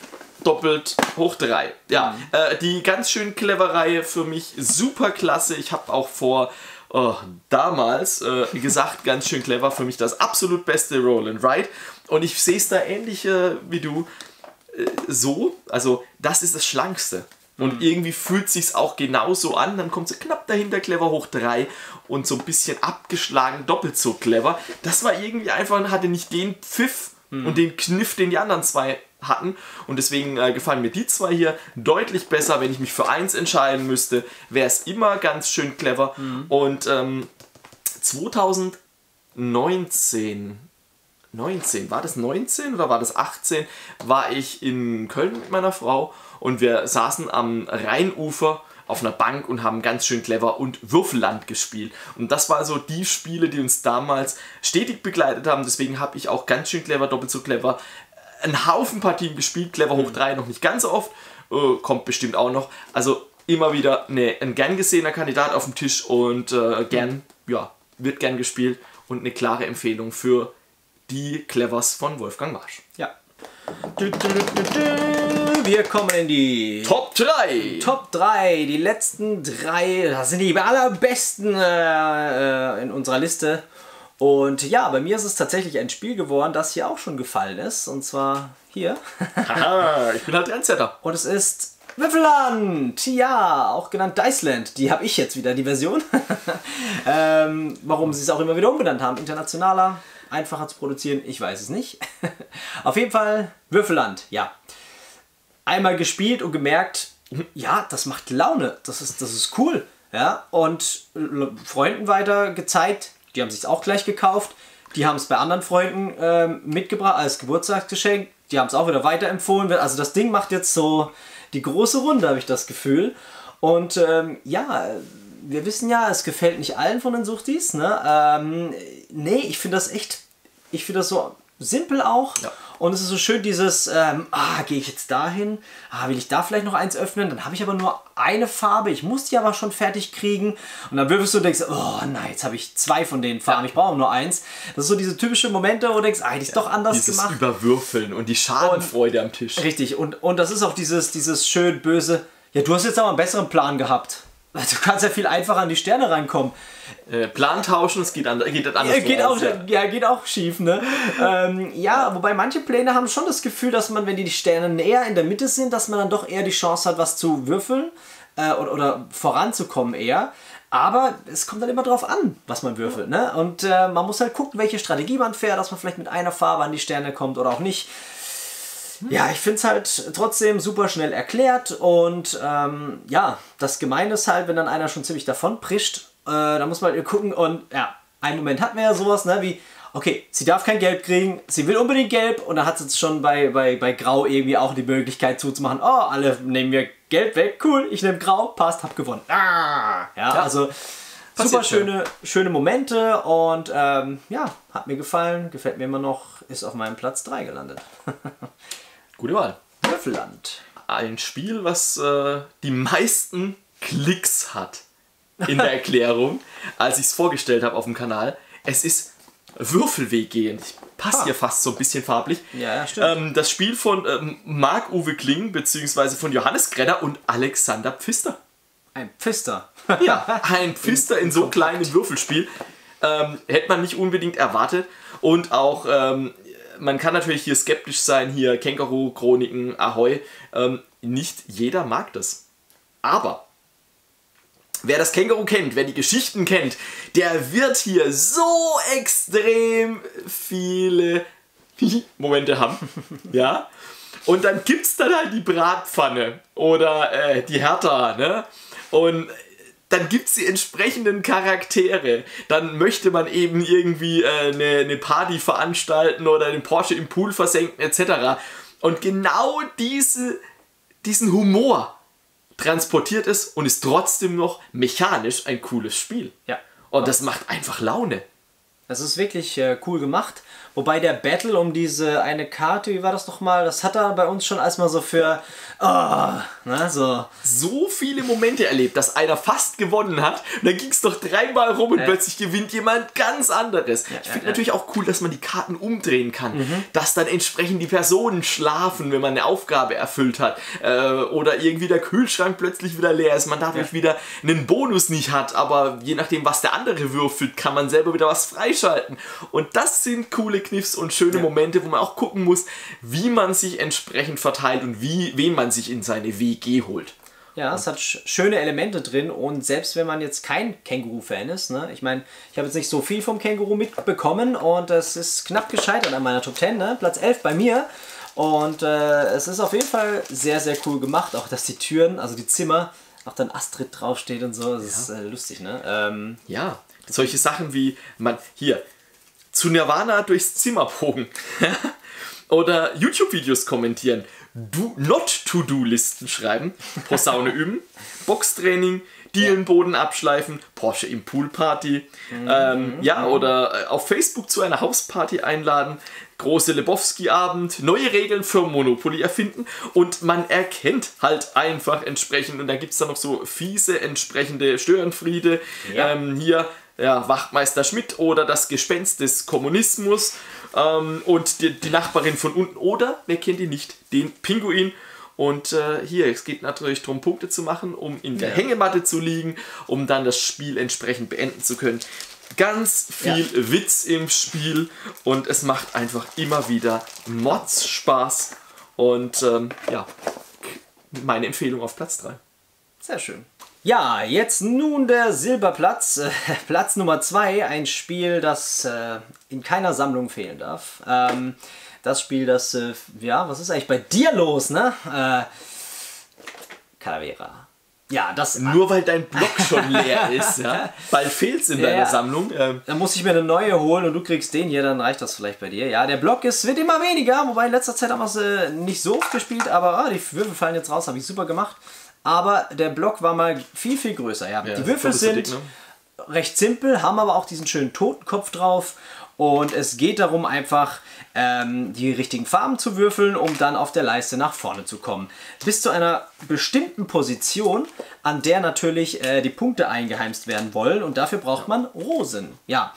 Doppelt hoch drei. Ja, mhm. äh, die ganz schön clever Reihe für mich super klasse. Ich habe auch vor oh, damals äh, gesagt, ganz schön clever, für mich das absolut beste Roll and Ride. Und ich sehe es da ähnlich äh, wie du äh, so. Also das ist das Schlankste. Und mhm. irgendwie fühlt sich's auch genauso an. Dann kommt so knapp dahinter clever hoch drei und so ein bisschen abgeschlagen doppelt so clever. Das war irgendwie einfach, hatte nicht den Pfiff mhm. und den Kniff, den die anderen zwei hatten. Und deswegen äh, gefallen mir die zwei hier deutlich besser. Wenn ich mich für eins entscheiden müsste, wäre es immer ganz schön clever. Mhm. Und ähm, zweitausendneunzehn neunzehn, war das neunzehn oder war das achtzehn, war ich in Köln mit meiner Frau und wir saßen am Rheinufer auf einer Bank und haben ganz schön clever und Würfelland gespielt. Und das war so die Spiele, die uns damals stetig begleitet haben. Deswegen habe ich auch ganz schön clever, doppelt so clever, einen Haufen Partien gespielt. Clever hoch drei noch nicht ganz so oft, äh, kommt bestimmt auch noch. Also immer wieder eine, ein gern gesehener Kandidat auf dem Tisch und äh, gern, ja, wird gern gespielt und eine klare Empfehlung für die Clevers von Wolfgang Marsch. Ja. Wir kommen in die Top drei. Top drei. Die letzten drei, das sind die allerbesten äh, in unserer Liste. Und ja, bei mir ist es tatsächlich ein Spiel geworden, das hier auch schon gefallen ist. Und zwar hier. Haha, ich bin halt Trendsetter. Und es ist Würfelland. Ja, auch genannt Diceland. Die habe ich jetzt wieder, die Version. ähm, warum sie es auch immer wieder umbenannt haben. Internationaler, einfacher zu produzieren, ich weiß es nicht. Auf jeden Fall Würfelland, ja. Einmal gespielt und gemerkt, ja, das macht Laune, das ist, das ist cool. Ja, und Freunden weiter gezeigt, die haben es sich auch gleich gekauft. Die haben es bei anderen Freunden ähm, mitgebracht als Geburtstagsgeschenk. Die haben es auch wieder weiterempfohlen. Also das Ding macht jetzt so die große Runde, habe ich das Gefühl. Und ähm, ja, wir wissen ja, es gefällt nicht allen von den Suchtis. Ne? Ähm, nee, ich finde das echt, ich finde das so simpel auch. Ja. Und es ist so schön dieses, ähm, ah, gehe ich jetzt dahin? Ah, will ich da vielleicht noch eins öffnen? Dann habe ich aber nur eine Farbe. Ich muss die aber schon fertig kriegen. Und dann würfelst du und denkst, oh nein, jetzt habe ich zwei von den Farben. Ja. Ich brauche nur eins. Das ist so diese typische Momente, wo du denkst, ah, die ist ja, doch anders dieses gemacht. Dieses Überwürfeln und die Schadenfreude und, am Tisch. Richtig. Und, und das ist auch dieses, dieses schön böse, ja, du hast jetzt aber einen besseren Plan gehabt. Du kannst ja viel einfacher an die Sterne reinkommen. Äh, Plan tauschen, es geht, an, geht anders. Ja, geht, aus, auch, ja. Ja, geht auch schief, ne? ähm, ja, wobei manche Pläne haben schon das Gefühl, dass man, wenn die Sterne näher in der Mitte sind, dass man dann doch eher die Chance hat, was zu würfeln äh, oder, oder voranzukommen eher. Aber es kommt dann immer drauf an, was man würfelt, ne? Und äh, man muss halt gucken, welche Strategie man fährt, dass man vielleicht mit einer Farbe an die Sterne kommt oder auch nicht. Ja, ich finde es halt trotzdem super schnell erklärt und ähm, ja, das Gemeine ist halt, wenn dann einer schon ziemlich davon prischt, äh, da muss man halt gucken und ja, einen Moment hatten wir ja sowas, ne, wie, okay, sie darf kein Gelb kriegen, sie will unbedingt Gelb und dann hat sie jetzt schon bei, bei, bei Grau irgendwie auch die Möglichkeit zuzumachen, oh, alle nehmen wir Gelb weg, cool, ich nehme Grau, passt, hab gewonnen. Ah, ja, ja, also super schöne, schöne Momente und ähm, ja, hat mir gefallen, gefällt mir immer noch, ist auf meinem Platz drei gelandet. Gute Wahl. Würfelland. Ein Spiel, was äh, die meisten Klicks hat in der Erklärung, als ich es vorgestellt habe auf dem Kanal. Es ist Würfelweg gehen. Passt ah. hier fast so ein bisschen farblich. Ja, ja, stimmt. Ähm, das Spiel von ähm, Marc-Uwe Kling, beziehungsweise von Johannes Grenner und Alexander Pfister. Ein Pfister. Ja, ein Pfister in, in so einem kleinen Würfelspiel. Ähm, hätte man nicht unbedingt erwartet. Und auch... Ähm, man kann natürlich hier skeptisch sein, hier Känguru-Chroniken, Ahoi. Ähm, nicht jeder mag das. Aber wer das Känguru kennt, wer die Geschichten kennt, der wird hier so extrem viele Momente haben. Ja? Und dann gibt es dann halt die Bratpfanne oder äh, die Hertha. Ne? Und dann gibt es die entsprechenden Charaktere. Dann möchte man eben irgendwie äh, eine, eine Party veranstalten oder den Porsche im Pool versenken et cetera. Und genau diese, diesen Humor transportiert es und ist trotzdem noch mechanisch ein cooles Spiel. Ja. Und das macht einfach Laune. Das ist wirklich äh, cool gemacht. Wobei der Battle um diese eine Karte, wie war das nochmal? Das hat er bei uns schon als mal so für... Oh, na, so. so viele Momente erlebt, dass einer fast gewonnen hat. Und dann ging es doch dreimal rum und ja. plötzlich gewinnt jemand ganz anderes. Ja, ich finde ja, natürlich ja. auch cool, dass man die Karten umdrehen kann. Mhm. Dass dann entsprechend die Personen schlafen, wenn man eine Aufgabe erfüllt hat. Äh, oder irgendwie der Kühlschrank plötzlich wieder leer ist. Man dadurch ja. wieder einen Bonus nicht hat. Aber je nachdem, was der andere würfelt, kann man selber wieder was freischalten. Und das sind coole Kniffs und schöne ja. Momente, wo man auch gucken muss, wie man sich entsprechend verteilt und wie, wen man sich in seine W G holt. Ja, es hat sch schöne Elemente drin und selbst wenn man jetzt kein Känguru-Fan ist, ne, ich meine, ich habe jetzt nicht so viel vom Känguru mitbekommen und es ist knapp gescheitert an meiner Top zehn, ne? Platz elf bei mir und äh, es ist auf jeden Fall sehr, sehr cool gemacht, auch dass die Türen, also die Zimmer, auch dann Astrid draufsteht und so, das ja. ist äh, lustig, ne? Ähm, ja, solche Sachen wie, man, hier, zu Nirvana durchs Zimmer pogen oder YouTube-Videos kommentieren, Not-to-Do-Listen schreiben, Posaune üben, Boxtraining, Dielenboden abschleifen, Porsche im Poolparty, mhm. ähm, ja, oder auf Facebook zu einer Hausparty einladen, große Lebowski-Abend, neue Regeln für Monopoly erfinden und man erkennt halt einfach entsprechend, und da gibt es dann noch so fiese entsprechende Störenfriede, ja. ähm, hier ja, Wachtmeister Schmidt oder das Gespenst des Kommunismus ähm, und die, die Nachbarin von unten oder, wer kennt ihn nicht, den Pinguin. Und äh, hier, es geht natürlich darum, Punkte zu machen, um in der ja. Hängematte zu liegen, um dann das Spiel entsprechend beenden zu können. Ganz viel ja. Witz im Spiel und es macht einfach immer wieder Mords-Spaß. Und ähm, ja, meine Empfehlung auf Platz drei. Sehr schön. Ja, jetzt nun der Silberplatz. Äh, Platz Nummer zwei, ein Spiel, das äh, in keiner Sammlung fehlen darf. Ähm, das Spiel, das, äh, ja, was ist eigentlich bei dir los, ne? Äh, Calavera. Ja, das... Nur weil dein Block schon leer ist, ja? Bald fehlt es in ja, deiner Sammlung. Ähm. Dann muss ich mir eine neue holen und du kriegst den hier, dann reicht das vielleicht bei dir. Ja, der Block ist, wird immer weniger, wobei in letzter Zeit haben wir es äh, nicht so oft gespielt, aber ah, die Würfel fallen jetzt raus, habe ich super gemacht. Aber der Block war mal viel, viel größer. Ja. Ja, die Würfel sind dick, ne? recht simpel, haben aber auch diesen schönen Totenkopf drauf. Und es geht darum, einfach ähm, die richtigen Farben zu würfeln, um dann auf der Leiste nach vorne zu kommen. Bis zu einer bestimmten Position, an der natürlich äh, die Punkte eingeheimst werden wollen. Und dafür braucht man Rosen. Ja.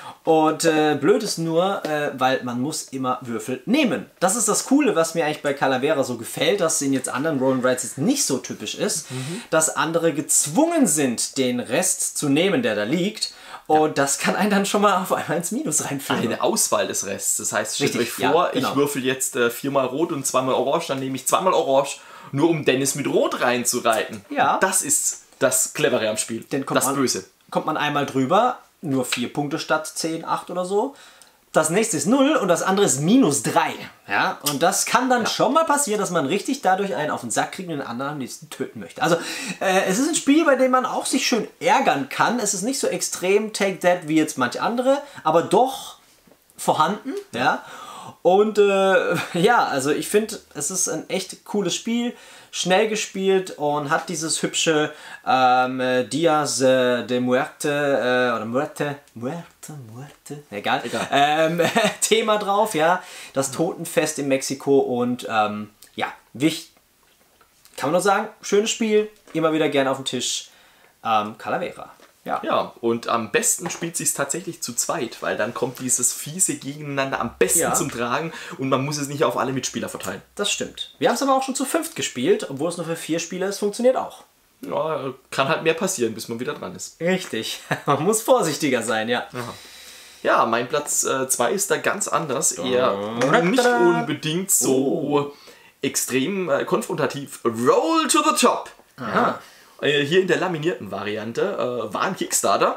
Und äh, blöd ist nur, äh, weil man muss immer Würfel nehmen. Das ist das Coole, was mir eigentlich bei Calavera so gefällt, dass in jetzt anderen Roll-and-Rides jetzt nicht so typisch ist, mhm. dass andere gezwungen sind, den Rest zu nehmen, der da liegt. Und ja. das kann einen dann schon mal auf einmal ins Minus reinführen. Eine Auswahl des Rests. Das heißt, stellt euch vor, ja, genau. ich würfel jetzt äh, viermal Rot und zweimal Orange, dann nehme ich zweimal Orange, nur um Dennis mit Rot reinzureiten. Ja. Das ist das Clevere am Spiel. Denn kommt das man, Böse. Kommt man einmal drüber, nur vier Punkte statt zehn, acht oder so. Das nächste ist null und das andere ist minus drei. Ja? Und das kann dann ja. schon mal passieren, dass man richtig dadurch einen auf den Sack kriegt und den anderen am liebsten töten möchte. Also äh, es ist ein Spiel, bei dem man auch sich schön ärgern kann. Es ist nicht so extrem Take That wie jetzt manche andere, aber doch vorhanden. Ja. ja? Und äh, ja, also ich finde, es ist ein echt cooles Spiel. Schnell gespielt und hat dieses hübsche ähm, Dias äh, de Muerte äh, oder Muerte, Muerte, Muerte, egal, egal. Ähm, Thema drauf, ja, das Totenfest in Mexiko und ähm, ja, wichtig, kann man nur sagen, schönes Spiel, immer wieder gerne auf dem Tisch, ähm, Calavera. Ja. ja, und am besten spielt sich tatsächlich zu zweit, weil dann kommt dieses fiese Gegeneinander am besten ja. zum Tragen und man muss es nicht auf alle Mitspieler verteilen. Das stimmt. Wir haben es aber auch schon zu fünft gespielt, obwohl es nur für vier Spieler ist, funktioniert auch. Ja, kann halt mehr passieren, bis man wieder dran ist. Richtig. Man muss vorsichtiger sein, ja. Aha. Ja, mein Platz zwei äh, ist da ganz anders. Eher oh. nicht unbedingt so oh. extrem äh, konfrontativ. Roll to the top. Ja. Hier in der laminierten Variante äh, war ein Kickstarter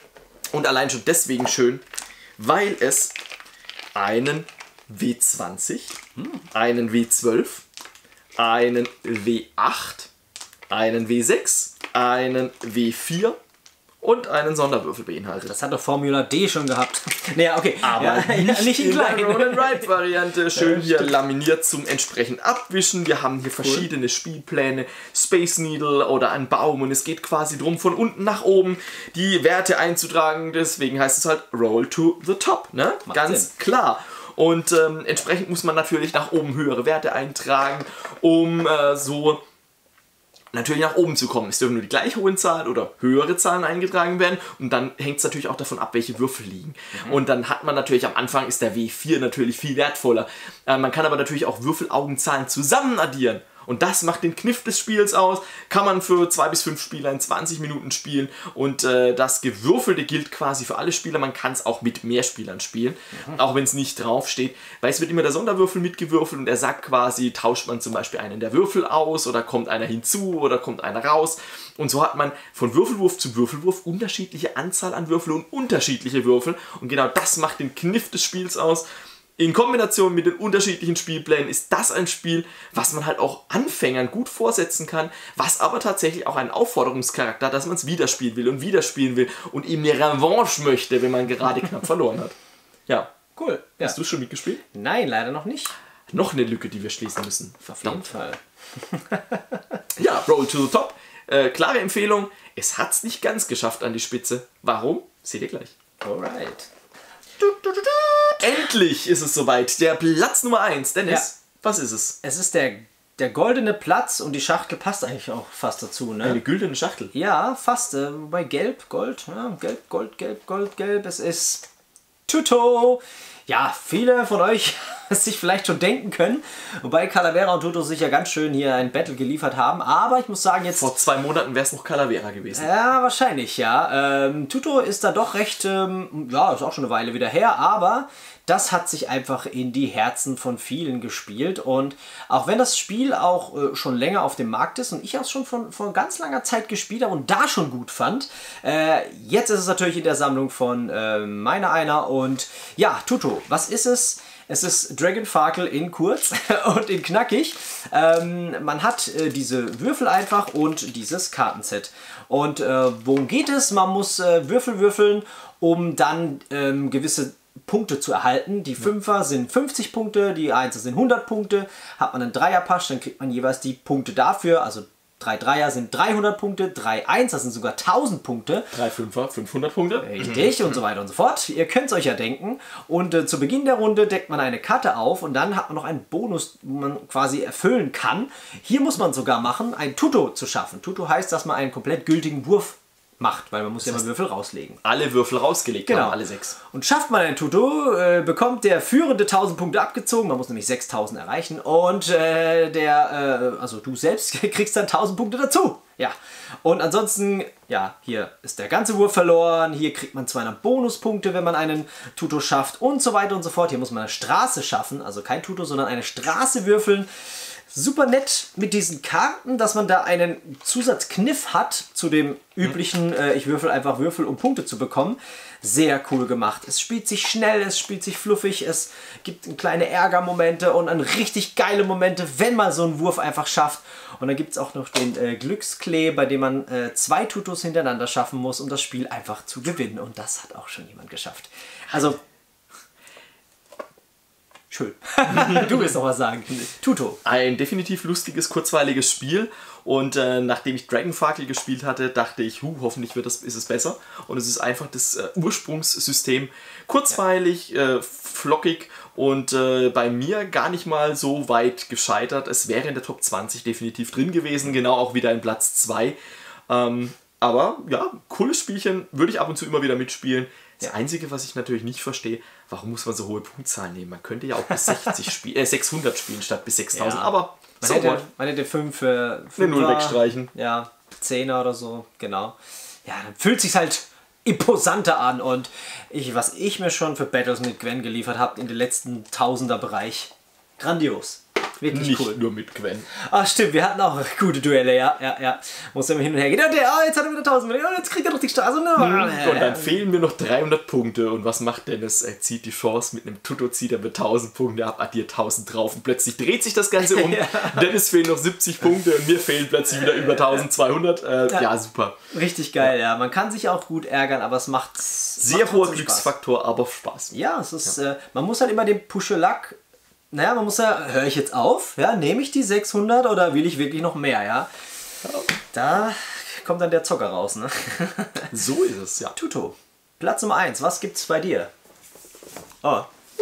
und allein schon deswegen schön, weil es einen W zwanzig, hm. einen W zwölf, einen W acht, einen W sechs, einen W vier und einen Sonderwürfel beinhaltet. Das hat doch Formula D schon gehabt. Naja, okay. Aber ja, nicht, nicht in der Roll-and-Ride-Variante. Schön ja, hier laminiert zum entsprechend Abwischen. Wir haben hier verschiedene cool. Spielpläne. Space Needle oder ein Baum. Und es geht quasi darum, von unten nach oben die Werte einzutragen. Deswegen heißt es halt Roll to the Top. Ne? Ganz Sinn. Klar. Und ähm, entsprechend muss man natürlich nach oben höhere Werte eintragen, um äh, so... natürlich nach oben zu kommen. Es dürfen nur die gleich hohen Zahlen oder höhere Zahlen eingetragen werden und dann hängt es natürlich auch davon ab, welche Würfel liegen. Mhm. Und dann hat man natürlich, am Anfang ist der W vier natürlich viel wertvoller. Äh, man kann aber natürlich auch Würfelaugenzahlen zusammen addieren. Und das macht den Kniff des Spiels aus. Kann man für zwei bis fünf Spieler in zwanzig Minuten spielen. Und äh, das Gewürfelte gilt quasi für alle Spieler. Man kann es auch mit mehr Spielern spielen. Mhm. Auch wenn es nicht draufsteht. Weil es wird immer der Sonderwürfel mitgewürfelt. Und er sagt quasi, tauscht man zum Beispiel einen der Würfel aus. Oder kommt einer hinzu. Oder kommt einer raus. Und so hat man von Würfelwurf zu Würfelwurf unterschiedliche Anzahl an Würfel und unterschiedliche Würfel. Und genau das macht den Kniff des Spiels aus. In Kombination mit den unterschiedlichen Spielplänen ist das ein Spiel, was man halt auch Anfängern gut vorsetzen kann, was aber tatsächlich auch einen Aufforderungscharakter hat, dass man es wieder spielen will und wieder spielen will und eben eine Revanche möchte, wenn man gerade knapp verloren hat. Ja. Cool. Ja. Hast du schon mitgespielt? Nein, leider noch nicht. noch eine Lücke, die wir schließen müssen. Verdammt. Auf jeden Fall. Ja, Roll to the Top. Äh, klare Empfehlung. Es hat es nicht ganz geschafft an die Spitze. Warum? Seht ihr gleich. Alright. Endlich ist es soweit. Der Platz Nummer eins. Dennis, ja. Was ist es? Es ist der, der goldene Platz und die Schachtel passt eigentlich auch fast dazu. Ne? Eine güldene Schachtel? Ja, fast. Äh, wobei gelb, Gold, ja, gelb, Gold, gelb, Gold, gelb. Es ist Tuto. Ja, viele von euch sich vielleicht schon denken können, wobei Calavera und Tuto sich ja ganz schön hier ein Battle geliefert haben, aber ich muss sagen jetzt... Vor zwei Monaten wäre es noch Calavera gewesen. Ja, wahrscheinlich, ja. Ähm, Tuto ist da doch recht, ähm, ja, ist auch schon eine Weile wieder her, aber das hat sich einfach in die Herzen von vielen gespielt und auch wenn das Spiel auch äh, schon länger auf dem Markt ist und ich auch schon von, von ganz langer Zeit gespielt habe und da schon gut fand, äh, jetzt ist es natürlich in der Sammlung von äh, meiner einer und ja, Tuto, was ist es? Es ist Dragon Farkle in kurz und in knackig. Ähm, man hat äh, diese Würfel einfach und dieses Kartenset. Und äh, worum geht es? Man muss äh, Würfel würfeln, um dann ähm, gewisse Punkte zu erhalten. Die Fünfer sind fünfzig Punkte, die Einser sind hundert Punkte. Hat man einen Dreierpasch, dann kriegt man jeweils die Punkte dafür. Also drei Dreier sind dreihundert Punkte, drei Einser sind sogar tausend Punkte. drei Fünfer, fünfhundert Punkte. Richtig, und so weiter und so fort. Ihr könnt es euch ja denken. Und äh, zu Beginn der Runde deckt man eine Karte auf und dann hat man noch einen Bonus, wo man quasi erfüllen kann. Hier muss man sogar machen, ein Tuto zu schaffen. Tuto heißt, dass man einen komplett gültigen Wurf macht, weil man muss das ja mal Würfel rauslegen. Alle Würfel rausgelegt genau. haben, alle sechs. Und schafft man ein Tuto, äh, bekommt der Führende tausend Punkte abgezogen, man muss nämlich sechstausend erreichen und äh, der, äh, also du selbst kriegst dann tausend Punkte dazu. Ja, und ansonsten, ja, hier ist der ganze Wurf verloren, hier kriegt man zweihundert Bonuspunkte, wenn man einen Tuto schafft und so weiter und so fort. Hier muss man eine Straße schaffen, also kein Tuto, sondern eine Straße würfeln. Super nett mit diesen Karten, dass man da einen Zusatzkniff hat zu dem üblichen, äh, ich würfel einfach Würfel, um Punkte zu bekommen. Sehr cool gemacht. Es spielt sich schnell, es spielt sich fluffig, es gibt kleine Ärgermomente und dann richtig geile Momente, wenn man so einen Wurf einfach schafft. Und dann gibt es auch noch den äh, Glücksklee, bei dem man äh, zwei Tutos hintereinander schaffen muss, um das Spiel einfach zu gewinnen. Und das hat auch schon jemand geschafft. Also... Schön. Du willst noch was sagen. Tuto. Ein definitiv lustiges, kurzweiliges Spiel. Und äh, nachdem ich Dragon Farkle gespielt hatte, dachte ich, hu, hoffentlich wird das, ist es besser. Und es ist einfach das äh, Ursprungssystem. Kurzweilig, ja. äh, flockig und äh, bei mir gar nicht mal so weit gescheitert. Es wäre in der Top zwanzig definitiv drin gewesen. Genau auch wieder in Platz zwei. Ähm, aber ja, cooles Spielchen. Würde ich ab und zu immer wieder mitspielen. Das ja. Einzige, was ich natürlich nicht verstehe, warum muss man so hohe Punktzahlen nehmen? Man könnte ja auch bis sechzig spielen, äh, sechshundert spielen statt bis sechstausend, ja. aber man, so hätte, man hätte fünf für eine null wegstreichen. Ja, zehner oder so, genau. Ja, dann fühlt sich halt imposanter an und ich, was ich mir schon für Battles mit Gwen geliefert habe in den letzten Tausender-Bereich, grandios. Wirklich Nicht cool. nur mit Gwen. Ach stimmt, wir hatten auch gute Duelle, ja, ja, ja. Muss immer hin und her gehen. Und der, oh, jetzt hat er wieder tausend Millionen, oh, jetzt kriegt er noch die Straße. Und dann fehlen mir noch dreihundert Punkte. Und was macht Dennis? Er zieht die Chance mit einem Tuto, zieht er mit tausend Punkte ab, addiert tausend drauf und plötzlich dreht sich das Ganze um. ja. Dennis fehlen noch siebzig Punkte und mir fehlen plötzlich wieder über eintausendzweihundert. Äh, ja. ja, super. Richtig geil, ja. ja. Man kann sich auch gut ärgern, aber es macht sehr hoher Glücksfaktor, Spaß. Aber Spaß. Ja, es ist, ja. Äh, man muss halt immer den Puschelack. Naja, man muss ja, höre ich jetzt auf? Ja, nehme ich die sechshundert oder will ich wirklich noch mehr, ja? Da kommt dann der Zocker raus, ne? So ist es, ja. Tuto, Platz Nummer eins, was gibt's bei dir? Oh.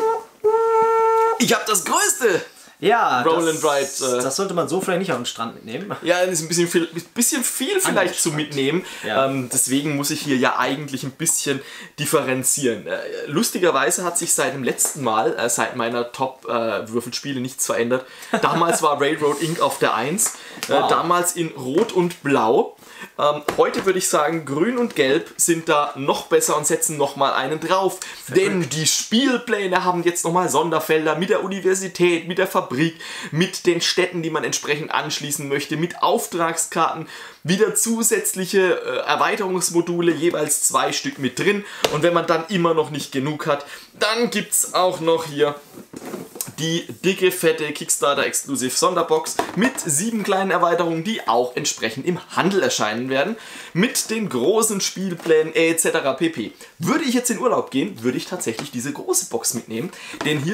Ich habe das Größte! Ja, Roll das, and Ride, äh, das sollte man so vielleicht nicht auf den Strand mitnehmen. Ja, das ist ein bisschen viel, bisschen viel vielleicht zu mitnehmen. Ja. Ähm, deswegen muss ich hier ja eigentlich ein bisschen differenzieren. Äh, lustigerweise hat sich seit dem letzten Mal, äh, seit meiner Top-Würfelspiele, äh, nichts verändert. Damals war Railroad Incorporated auf der eins. Wow. Äh, damals in Rot und Blau. Ähm, heute würde ich sagen, Grün und Gelb sind da noch besser und setzen nochmal einen drauf. Verrückt. Denn die Spielpläne haben jetzt nochmal Sonderfelder mit der Universität, mit der Fabrik, mit den Städten, die man entsprechend anschließen möchte, mit Auftragskarten, wieder zusätzliche äh, Erweiterungsmodule, jeweils zwei Stück mit drin. Und wenn man dann immer noch nicht genug hat, dann gibt es auch noch hier die dicke, fette Kickstarter-Exclusive Sonderbox mit sieben kleinen Erweiterungen, die auch entsprechend im Handel erscheinen werden, mit den großen Spielplänen et cetera pp. Würde ich jetzt in Urlaub gehen, würde ich tatsächlich diese große Box mitnehmen, denn hier sind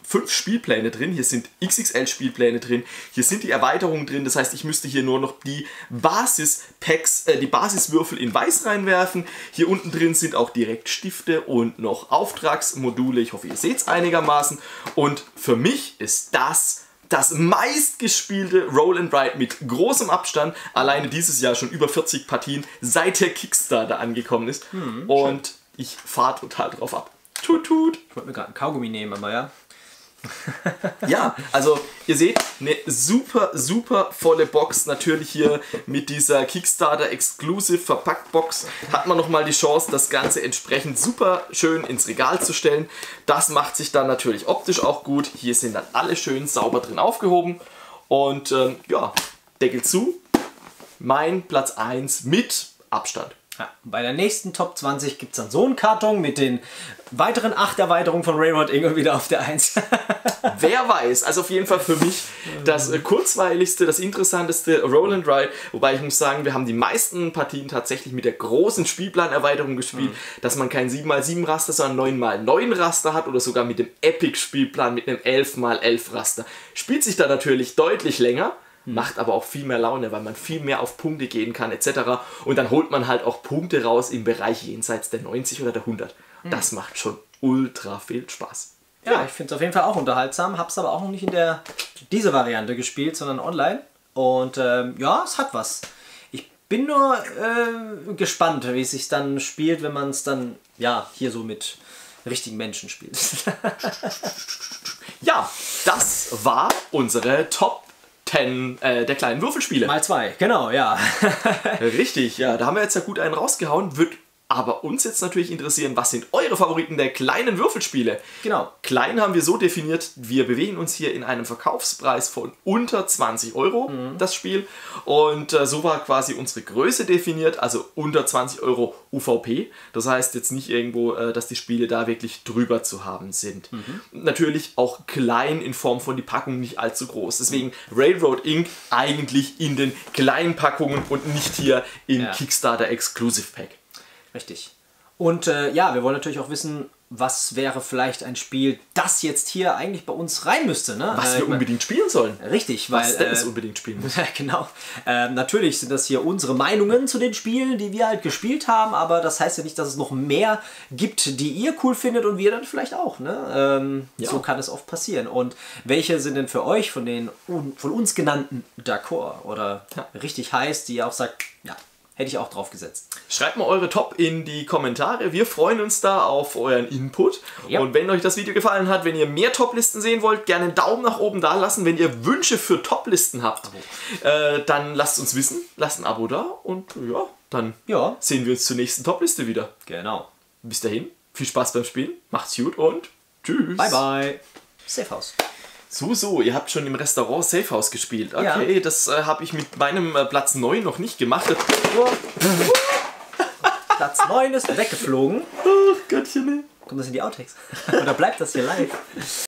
fünf Spielpläne drin, hier sind X X L-Spielpläne drin, hier sind die Erweiterungen drin, das heißt, ich müsste hier nur noch die Basis-Packs, äh, die Basiswürfel in Weiß reinwerfen. Hier unten drin sind auch Direktstifte und noch Auftragsmodule, ich hoffe, ihr seht es einigermaßen. Und für mich ist das das meistgespielte Roll and Ride mit großem Abstand. Alleine dieses Jahr schon über vierzig Partien, seit der Kickstarter angekommen ist. Hm, und schön. Ich fahre total drauf ab. Tut, tut. Ich wollte mir gerade einen Kaugummi nehmen, aber ja. Ja, also ihr seht, eine super, super volle Box. Natürlich hier mit dieser Kickstarter Exclusive Verpackt-Box hat man nochmal die Chance, das Ganze entsprechend super schön ins Regal zu stellen. Das macht sich dann natürlich optisch auch gut. Hier sind dann alle schön sauber drin aufgehoben. Und ähm, ja, Deckel zu. Mein Platz eins mit Abstand. Ja, bei der nächsten Top zwanzig gibt es dann so einen Karton mit den weiteren acht Erweiterungen von Railroad Ingo wieder auf der eins. Wer weiß, also auf jeden Fall für mich das äh, kurzweiligste, das interessanteste Roll and Ride, wobei ich muss sagen, wir haben die meisten Partien tatsächlich mit der großen Spielplanerweiterung gespielt, mhm. dass man kein sieben mal sieben Raster, sondern neun mal neun Raster hat oder sogar mit dem Epic-Spielplan mit einem elf mal elf Raster. Spielt sich da natürlich deutlich länger, macht aber auch viel mehr Laune, weil man viel mehr auf Punkte gehen kann et cetera. Und dann holt man halt auch Punkte raus im Bereich jenseits der neunzig oder der hundert. Mhm. Das macht schon ultra viel Spaß. Ja, ja. Ich finde es auf jeden Fall auch unterhaltsam, habe es aber auch noch nicht in der diese Variante gespielt, sondern online. Und ähm, ja, es hat was. Ich bin nur äh, gespannt, wie es sich dann spielt, wenn man es dann ja hier so mit richtigen Menschen spielt. Ja, das war unsere Top zehn äh, der kleinen Würfelspiele. Mal zwei, genau, ja. Richtig, ja, da haben wir jetzt ja gut einen rausgehauen. Wird aber uns jetzt natürlich interessieren, was sind eure Favoriten der kleinen Würfelspiele? Genau. Klein haben wir so definiert, wir bewegen uns hier in einem Verkaufspreis von unter zwanzig Euro, mhm. das Spiel. Und äh, so war quasi unsere Größe definiert, also unter zwanzig Euro U V P. Das heißt jetzt nicht irgendwo, äh, dass die Spiele da wirklich drüber zu haben sind. Mhm. Natürlich auch klein in Form von die Packung nicht allzu groß. Deswegen Railroad Incorporated eigentlich in den kleinen Packungen und nicht hier im ja. Kickstarter Exclusive Pack. Richtig. Und äh, ja, wir wollen natürlich auch wissen, was wäre vielleicht ein Spiel, das jetzt hier eigentlich bei uns rein müsste. Ne? Was äh, wir unbedingt spielen sollen. Richtig. Was weil, Dennis äh, unbedingt spielen muss. Genau. Äh, natürlich sind das hier unsere Meinungen zu den Spielen, die wir halt gespielt haben, aber das heißt ja nicht, dass es noch mehr gibt, die ihr cool findet und wir dann vielleicht auch. Ne? Ähm, ja. So kann es oft passieren. Und welche sind denn für euch von den von uns genannten d'accord oder ja. richtig heiß, die ihr auch sagt, ja, hätte ich auch drauf gesetzt. Schreibt mal eure Top in die Kommentare. Wir freuen uns da auf euren Input. Ja. Und wenn euch das Video gefallen hat, wenn ihr mehr Top-Listen sehen wollt, gerne einen Daumen nach oben da lassen. Wenn ihr Wünsche für Top-Listen habt, äh, dann lasst uns wissen. Lasst ein Abo da und ja, dann ja. sehen wir uns zur nächsten Top-Liste wieder. Genau. Bis dahin, viel Spaß beim Spielen. Macht's gut und tschüss. Bye, bye. Safe House. So, so, ihr habt schon im Restaurant Safe House gespielt. Okay, ja. das äh, habe ich mit meinem äh, Platz neun noch nicht gemacht. Platz neun ist weggeflogen. Ach, Gottchen. Kommt das in die Outtakes? Oder bleibt das hier live?